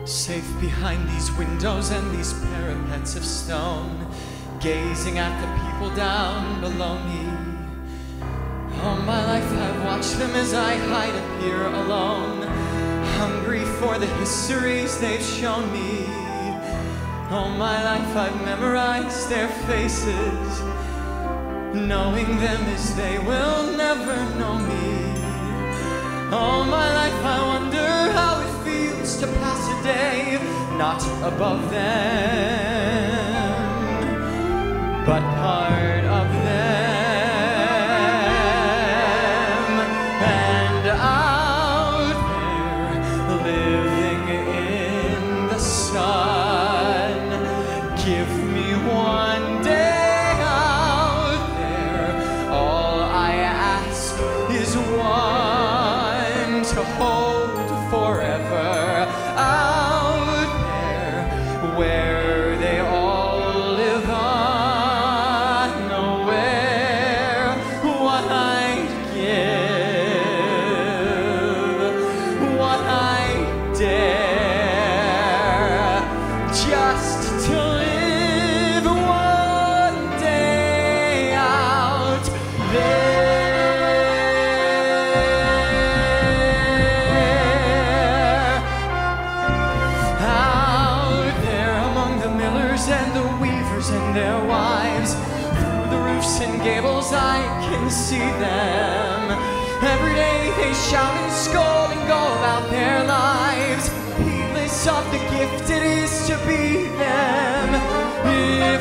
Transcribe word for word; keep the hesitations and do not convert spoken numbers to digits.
Safe behind these windows and these parapets of stone, gazing at the people down below me. All my life I've watched them as I hide up here alone, hungry for the histories they've shown me. All my life I've memorized their faces, knowing them as they will never know me. All my life I wonder how it feels to pass a day not above them, but part of them. And out there, living in the sun, give me one day out there. All I ask is one to hold forever. Out there, where they all live unaware, what I'd give, what I dare, just to live one day out there. Out there among the millers and the weavers and their wives, through the roofs and gables I can see them. Every day they shout and scold and go about their lives, heedless of the gift it is to be them. If